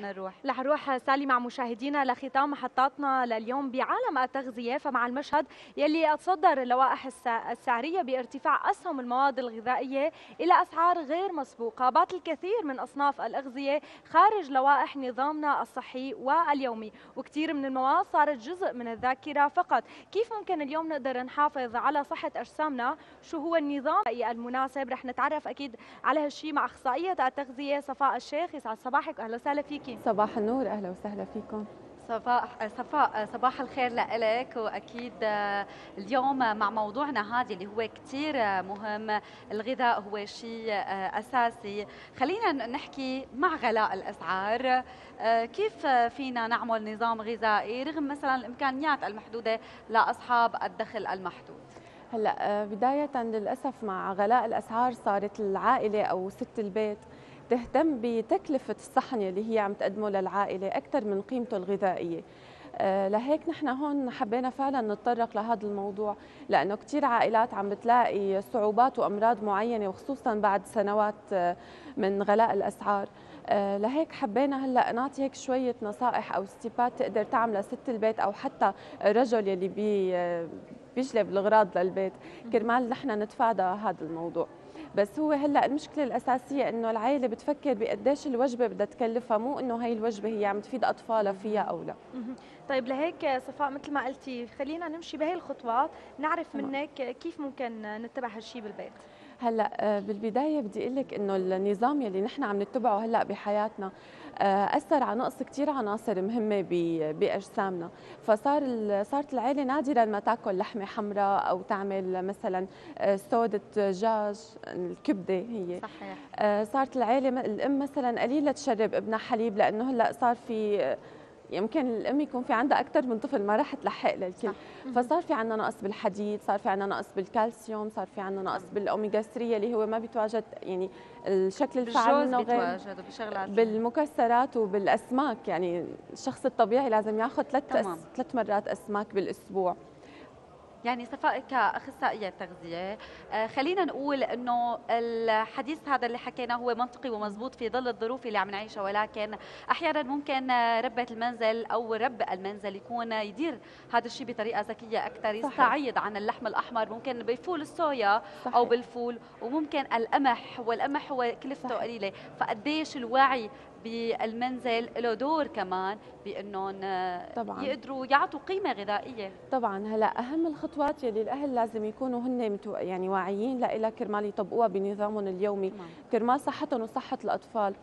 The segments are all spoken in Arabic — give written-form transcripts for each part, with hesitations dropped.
رح نروح سالي مع مشاهدينا لختام محطاتنا لليوم بعالم التغذية. فمع المشهد يلي تصدر اللوائح السعرية بارتفاع أسهم المواد الغذائية إلى أسعار غير مسبوقة، بات الكثير من أصناف الأغذية خارج لوائح نظامنا الصحي واليومي، وكثير من المواد صارت جزء من الذاكرة فقط. كيف ممكن اليوم نقدر نحافظ على صحة أجسامنا؟ شو هو النظام المناسب؟ رح نتعرف أكيد على هالشي مع أخصائية التغذية صفاء الشيخ. يسعد صباحك وأهلا وسهلا فيكي. صباح النور، اهلا وسهلا فيكم. صفاء صباح الخير لك. واكيد اليوم مع موضوعنا هذا اللي هو كثير مهم، الغذاء هو شيء اساسي. خلينا نحكي مع غلاء الاسعار كيف فينا نعمل نظام غذائي رغم مثلا الامكانيات المحدوده لاصحاب الدخل المحدود؟ هلا بدايه للاسف مع غلاء الاسعار صارت العائله او ست البيت تهتم بتكلفة الصحن اللي هي عم تقدمه للعائلة أكثر من قيمته الغذائية. لهيك نحن هون حبينا فعلا نتطرق لهذا الموضوع، لأنه كثير عائلات عم بتلاقي صعوبات وأمراض معينة، وخصوصا بعد سنوات من غلاء الأسعار. لهيك حبينا هلا نعطي هيك شوية نصائح أو ستيبات تقدر تعملها ست البيت أو حتى الرجل يلي بيجلب الأغراض للبيت، كرمال نحن نتفادى هذا الموضوع. بس هو هلا المشكله الاساسيه انه العائله بتفكر بقديش الوجبه بدها تكلفها، مو انه هي الوجبه هي عم تفيد اطفالها فيها او لا. طيب لهيك صفاء مثل ما قلتي خلينا نمشي بهي الخطوات، نعرف منك كيف ممكن نتبع هالشي بالبيت. هلا بالبدايه بدي اقول لك انه النظام يلي نحن عم نتبعه هلا بحياتنا اثر على نقص كثير عناصر مهمه باجسامنا، صارت العائله نادرا ما تاكل لحمه حمراء او تعمل مثلا سودة دجاج، الكبده هي صحيح. صارت العائله الام مثلا قليله تشرب ابنها حليب، لانه هلا صار في يمكن الام يكون في عندها اكثر من طفل ما راح تلحق للكل، فصار في عندنا نقص بالحديد، صار في عندنا نقص بالكالسيوم، صار في عندنا نقص بالاوميجا 3 اللي هو ما بيتواجد، يعني الشكل الفعال منه غير بالمكسرات وبالاسماك. يعني الشخص الطبيعي لازم ياخذ ثلاث مرات اسماك بالاسبوع. يعني صفاء كأخصائية تغذية خلينا نقول انه الحديث هذا اللي حكيناه هو منطقي ومزبوط في ظل الظروف اللي عم نعيشها، ولكن احيانا ممكن ربة المنزل او رب المنزل يكون يدير هذا الشيء بطريقة ذكية اكثر، يستعيض عن اللحم الاحمر ممكن بفول الصويا او بالفول، وممكن القمح، والقمح هو كلفته قليلة. فقديش الوعي بالمنزل له دور كمان بانهم يقدروا يعطوا قيمه غذائيه. طبعا هلا اهم الخطوات يلي الاهل لازم يكونوا هن يعني واعيين لها كرمال يطبقوها بنظامهم اليومي، كرمال صحتهم وصحه الاطفال.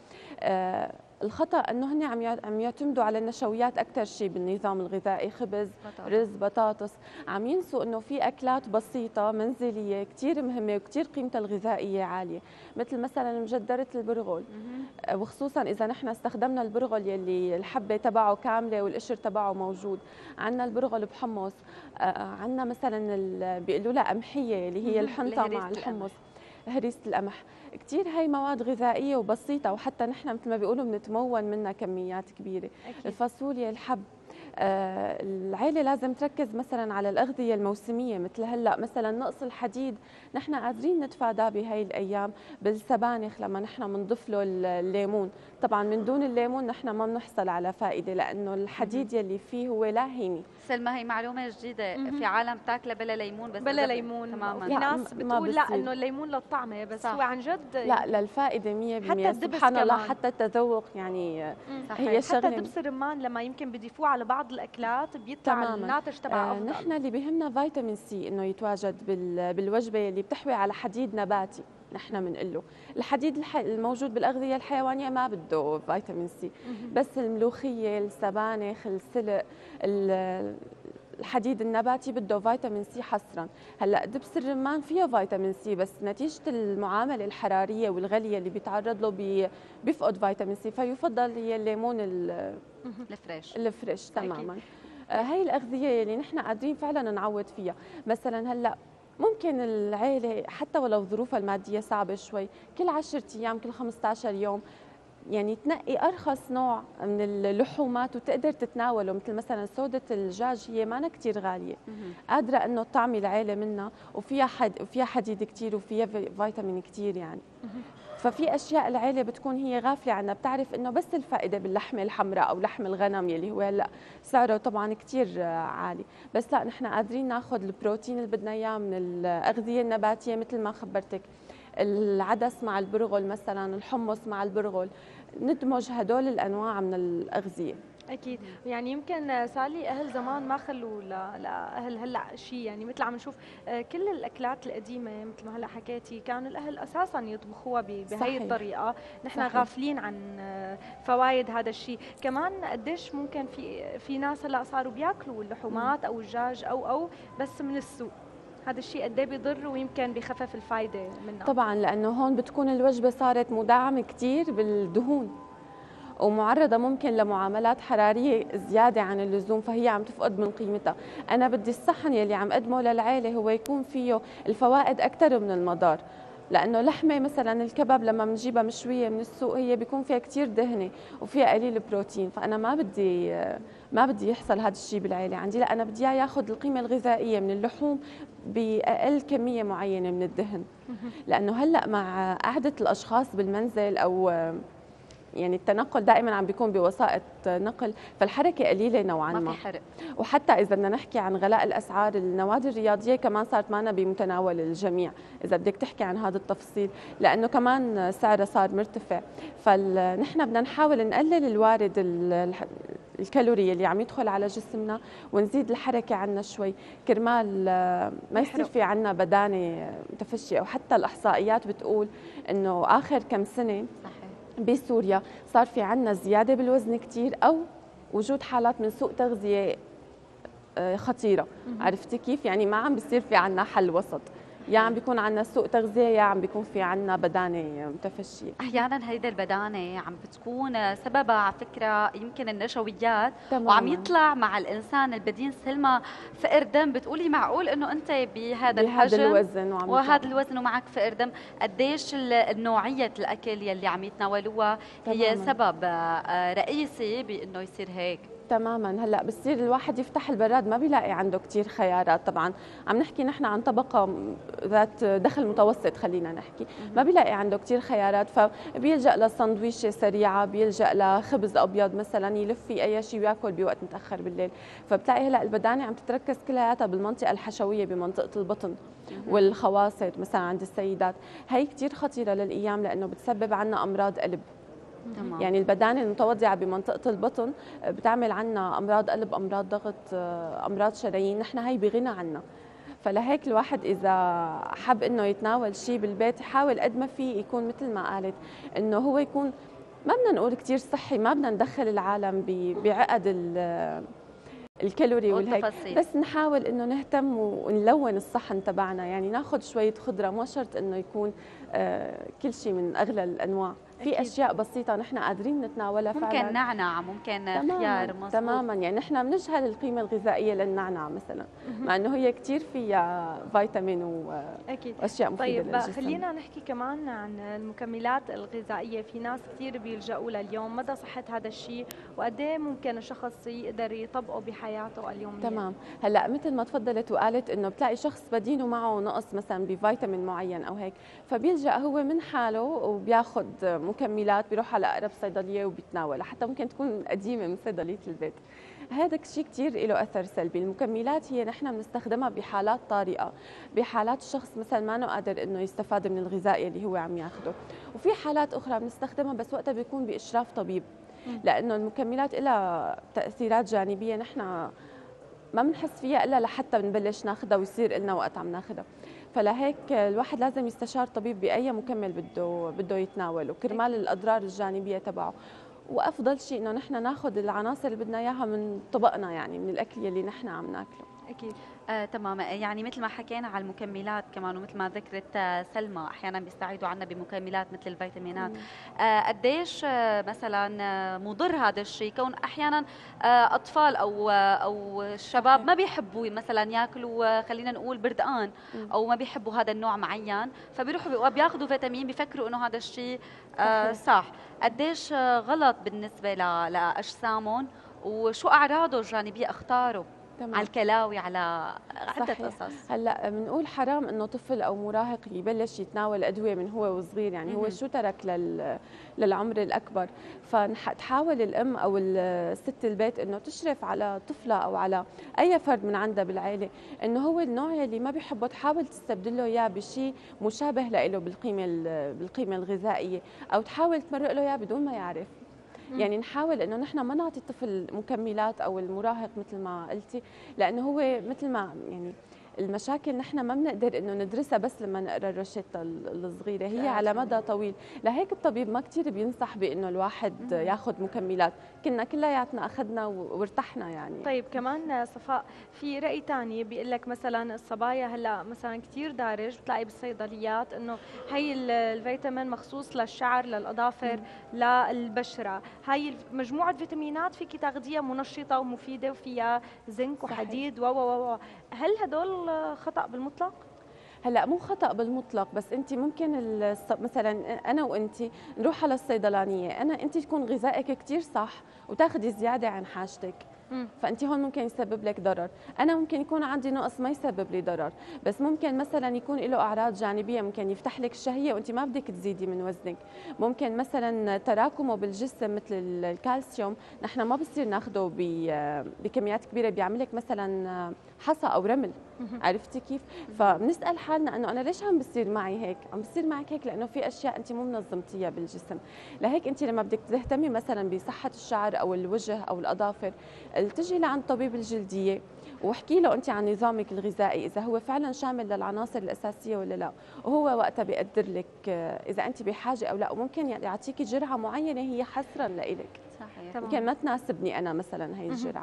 الخطأ انه هن عم يعتمدوا على النشويات اكثر شيء بالنظام الغذائي، خبز، رز، بطاطس، عم ينسوا انه في اكلات بسيطه منزليه كثير مهمه وكثير قيمتها الغذائيه عاليه، مثل مثلا مجدره البرغل، وخصوصا اذا نحن استخدمنا البرغل يلي الحبه تبعه كامله والقشر تبعه موجود. عندنا البرغل بحمص، عندنا مثلا بيقولوا لها قمحيه اللي هي الحنطه مع الحمص، هريسه القمح. كثير هي مواد غذائيه وبسيطه، وحتى نحن مثل ما بيقولوا بنتمون منها كميات كبيره. أكيد. الفاصوليا، الحب. العائله لازم تركز مثلا على الاغذيه الموسميه، مثل هلا مثلا نقص الحديد نحن قادرين نتفاداه بهي الايام بالسبانخ لما نحن بنضيف له الليمون. طبعا من دون الليمون نحن ما بنحصل على فائده، لانه الحديد يلي فيه هو لا هيمي. سلمى هي معلومه جديده، في عالم تاكله بلا ليمون، بس بلا ليمون تماما. في ناس بتقول لا انه الليمون للطعمه، بس صح. هو عن جد لا للفائده 100%. سبحان الله حتى التذوق يعني هي شغله. حتى دبس الرمان لما يمكن بيضيفوه على بعض الاكلات بيطلع الناتج تبعه افضل. نحن اللي بيهمنا فيتامين سي انه يتواجد بالوجبه اللي بتحوي على حديد نباتي. نحن بنقول له الحديد الموجود بالاغذيه الحيوانيه ما بده فيتامين سي، بس الملوخيه، السبانخ، السلق، الحديد النباتي بده فيتامين سي حصرا. هلا دبس الرمان فيه فيتامين سي، بس نتيجه المعامله الحراريه والغليه اللي بيتعرض له بيفقد فيتامين سي، فيفضل هي الليمون الفريش تماما. هي الاغذيه اللي نحن قادرين فعلا نعوض فيها. مثلا هلا ممكن العائله حتى ولو ظروفها الماديه صعبه شوي، كل 10 ايام كل 15 يوم يعني تنقي ارخص نوع من اللحومات وتقدر تتناوله، مثل مثلا سودة الدجاج هي ما كثير غاليه، قادره انه تطعمي العائله منها، وفيها حديد كثير وفيها فيتامين كثير يعني. ففي اشياء العيله بتكون هي غافله عنها، بتعرف انه بس الفائده باللحمه الحمراء او لحم الغنم يلي هو هلا سعره طبعا كثير عالي، بس لا نحن قادرين ناخذ البروتين اللي بدنا اياه من الاغذيه النباتيه مثل ما خبرتك، العدس مع البرغل مثلا، الحمص مع البرغل، ندمج هدول الانواع من الاغذيه. اكيد، يعني يمكن سالي اهل زمان ما خلوا لاهل هلا شيء، يعني مثل عم نشوف كل الاكلات القديمه مثل ما هلا حكيتي كانوا الاهل اساسا يطبخوها بهي الطريقه، نحن صحيح. غافلين عن فوائد هذا الشيء، كمان قديش ممكن في ناس هلا صاروا بياكلوا اللحومات او الدجاج او بس من السوق، هذا الشيء قد ايه بيضر ويمكن بخفف الفائده منه؟ طبعا لانه هون بتكون الوجبه صارت مدعمه كثير بالدهون ومعرضة ممكن لمعاملات حرارية زيادة عن اللزوم، فهي عم تفقد من قيمتها. أنا بدي الصحن يلي عم قدمه للعائلة هو يكون فيه الفوائد أكثر من المضار، لأنه لحمة مثلا الكباب لما بنجيبها مشوية من السوق هي بيكون فيها كثير دهنة وفيها قليل بروتين، فأنا ما بدي يحصل هذا الشيء بالعائلة عندي، لا أنا بدي إياه ياخذ القيمة الغذائية من اللحوم بأقل كمية معينة من الدهن، لأنه هلأ مع قعدة الأشخاص بالمنزل أو يعني التنقل دائما عم بيكون بوسائط نقل، فالحركه قليله نوعا ما، ما في حرق. وحتى اذا بدنا نحكي عن غلاء الاسعار، النوادي الرياضيه كمان صارت معنا بمتناول الجميع اذا بدك تحكي عن هذا التفصيل، لانه كمان سعرها صار مرتفع، فنحن بدنا نحاول نقلل الوارد الكالوري اللي عم يدخل على جسمنا ونزيد الحركه عنا شوي كرمال ما يصير في عنا بدانه متفشيه، وحتى الاحصائيات بتقول انه اخر كم سنه بسوريا صار في عنا زيادة بالوزن كتير أو وجود حالات من سوء تغذية خطيرة. عرفتي كيف؟ يعني ما عم بيصير في عنا حل وسط، يا عم بيكون عنا سوء تغذية يا عم بيكون في عنا بدانة متفشية. أحيانا هيدا البدانة عم بتكون سببها على فكرة يمكن النشويات، تماماً. وعم يطلع مع الإنسان البدين سلمى فقر دم، بتقولي معقول إنه أنت بهذا الحجم الوزن وهذا الوزن ومعك فقر دم؟ قديش نوعية الأكل يلي عم يتناولوها هي سبب رئيسي بأنه يصير هيك؟ تماما. هلا بصير الواحد يفتح البراد ما بيلاقي عنده كثير خيارات، طبعا عم نحكي نحن عن طبقه ذات دخل متوسط خلينا نحكي، ما بيلاقي عنده كثير خيارات، فبيلجا لسندويشه سريعه، بيلجا لخبز ابيض مثلا يلف فيه اي شيء وياكل بوقت متاخر بالليل، فبتلاقي هلا البدانه عم تتركز كلياتها بالمنطقه الحشويه بمنطقه البطن والخواصر مثلا عند السيدات، هي كثير خطيره للايام لانه بتسبب عنا امراض قلب. تمام. يعني البدانه المتوضعه بمنطقه البطن بتعمل عنا امراض قلب، امراض ضغط، امراض شرايين، نحن هي بغنى عنا. فلهيك الواحد اذا حب انه يتناول شيء بالبيت يحاول قد ما في يكون مثل ما قالت انه هو يكون ما بدنا نقول كثير صحي، ما بدنا ندخل العالم بعقد الكالوري والهيك، بس نحاول انه نهتم ونلون الصحن تبعنا، يعني ناخذ شويه خضره، مو شرط انه يكون كل شيء من اغلى الانواع، في اشياء بسيطه نحن قادرين نتناولها ممكن فعلا، ممكن نعناع، ممكن خيار، مزبوط. تماما، يعني نحن بنجهل القيمه الغذائيه للنعناع مثلا، مع انه هي كثير فيها فيتامين واشياء مفيده للجسم. طيب خلينا نحكي كمان عن المكملات الغذائيه، في ناس كثير بيلجأوا لها اليوم، مدى صحه هذا الشيء وقد ايه ممكن الشخص يقدر يطبقه بحياته اليوميه؟ تمام. هلا مثل ما تفضلت وقالت انه بتلاقي شخص بدينه معه نقص مثلا بفيتامين معين او هيك، فبيلجأ هو من حاله وبياخذ مكملات، بيروح على اقرب صيدليه وبيتناولها، حتى ممكن تكون قديمه من صيدليه البيت. هذا الشيء كثير له اثر سلبي. المكملات هي نحن بنستخدمها بحالات طارئه، بحالات الشخص مثلا ما قادر انه يستفاد من الغذاء اللي هو عم ياخذه، وفي حالات اخرى بنستخدمها بس وقتها بيكون باشراف طبيب، لانه المكملات لها تاثيرات جانبيه نحن ما بنحس فيها الا لحتى بنبلش ناخذها ويصير لنا وقت عم ناخذها، فلهيك الواحد لازم يستشار طبيب باي مكمل بده يتناوله كرمال الاضرار الجانبيه تبعه. وافضل شيء انه نحن ناخذ العناصر اللي بدنا اياها من طبقنا، يعني من الاكل اللي نحن عم ناكله. اكيد. تمام. يعني مثل ما حكينا على المكملات كمان، ومثل ما ذكرت سلمى احيانا بيستعيدوا عنا بمكملات مثل الفيتامينات، قديش مثلا مضر هذا الشيء، كون احيانا اطفال او الشباب ما بيحبوا مثلا ياكلوا خلينا نقول بردقان، او ما بيحبوا هذا النوع معين، فبيروحوا بياخذوا فيتامين بيفكروا انه هذا الشيء صح. قديش غلط بالنسبه لاجسامهم، وشو اعراضه الجانبيه، اخطاره؟ على الكلاوي، على عده صحيح. قصص. هلا بنقول حرام انه طفل او مراهق يبلش يتناول ادويه من هو وصغير، يعني هو شو ترك للعمر الاكبر. فتحاول الام او ست البيت انه تشرف على طفلها او على اي فرد من عندها بالعائله انه هو النوع اللي ما بيحبه، تحاول تستبدله اياه بشيء مشابه له بالقيمه الغذائيه، او تحاول تمرق له اياه بدون ما يعرف. يعني نحاول انه نحن ما نعطي الطفل مكملات او المراهق مثل ما قلتي، لانه هو مثل ما يعني المشاكل نحن ما بنقدر انه ندرسها بس لما نقرا الروشته الصغيره، هي على مدى طويل. لهيك الطبيب ما كثير بينصح بانه الواحد ياخذ مكملات، كنا كلياتنا اخذنا وارتحنا يعني. طيب كمان صفاء، في رأي ثاني بيقول لك مثلا الصبايا هلا مثلا كثير دارج بتلاقي بالصيدليات انه هي الفيتامين مخصوص للشعر، للاظافر، للبشره، هي مجموعه فيتامينات فيك تاخذيها منشطه ومفيده وفيها زنك وحديد و هل هدول خطأ بالمطلق؟ هلا مو خطأ بالمطلق، بس انت ممكن مثلا انا وانت نروح على الصيدلانيه، انت تكون غذائك كثير صح وتاخذي زياده عن حاجتك، فانت هون ممكن يسبب لك ضرر. انا ممكن يكون عندي نقص ما يسبب لي ضرر، بس ممكن مثلا يكون له اعراض جانبيه، ممكن يفتح لك الشهيه وانت ما بدك تزيدي من وزنك. ممكن مثلا تراكمه بالجسم مثل الكالسيوم نحن ما بصير ناخده بكميات كبيره، بيعمل لك مثلا حصى او رمل. عرفتي كيف؟ فبنسال حالنا انه انا ليش عم بصير معي هيك؟ عم بصير معك هيك لانه في اشياء انت مو منظمتيها بالجسم. لهيك انت لما بدك تهتمي مثلا بصحه الشعر او الوجه او الاظافر، التجي لعند طبيب الجلديه واحكي له انت عن نظامك الغذائي اذا هو فعلا شامل للعناصر الاساسيه ولا لا، وهو وقتها بيقدر لك اذا انت بحاجه او لا، وممكن يعطيكي جرعه معينه هي حصرا لإلك. صحيح. ممكن ما تناسبني انا مثلا هي الجرعه.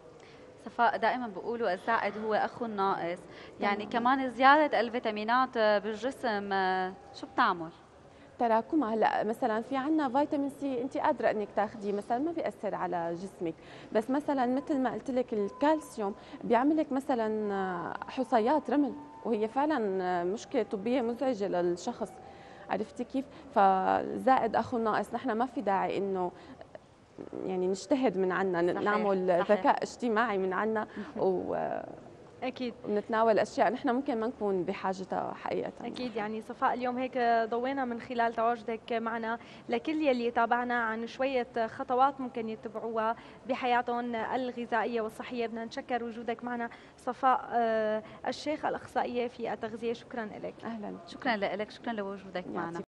صفاء، دائما بيقولوا الزائد هو اخو الناقص، يعني كمان زياده الفيتامينات بالجسم شو بتعمل؟ تراكمها. هلا مثلا في عندنا فيتامين سي انت قادره انك تاخذيه مثلا ما بياثر على جسمك، بس مثلا مثل ما قلت لك الكالسيوم بيعمل لك مثلا حصيات رمل، وهي فعلا مشكله طبيه مزعجه للشخص. عرفتي كيف؟ فزائد اخو الناقص، نحن ما في داعي انه يعني نجتهد من عنا، نعمل ذكاء اجتماعي من عنا أكيد ونتناول أشياء نحن ممكن ما نكون بحاجتها حقيقة. أكيد. يعني صفاء، اليوم هيك ضوينا من خلال تواجدك معنا لكل يلي تابعنا عن شوية خطوات ممكن يتبعوها بحياتهم الغذائية والصحية. بدنا نشكر وجودك معنا صفاء الشيخ، الأخصائية في التغذية. شكرا لك. أهلا. شكرا لك، شكرا لوجودك معنا.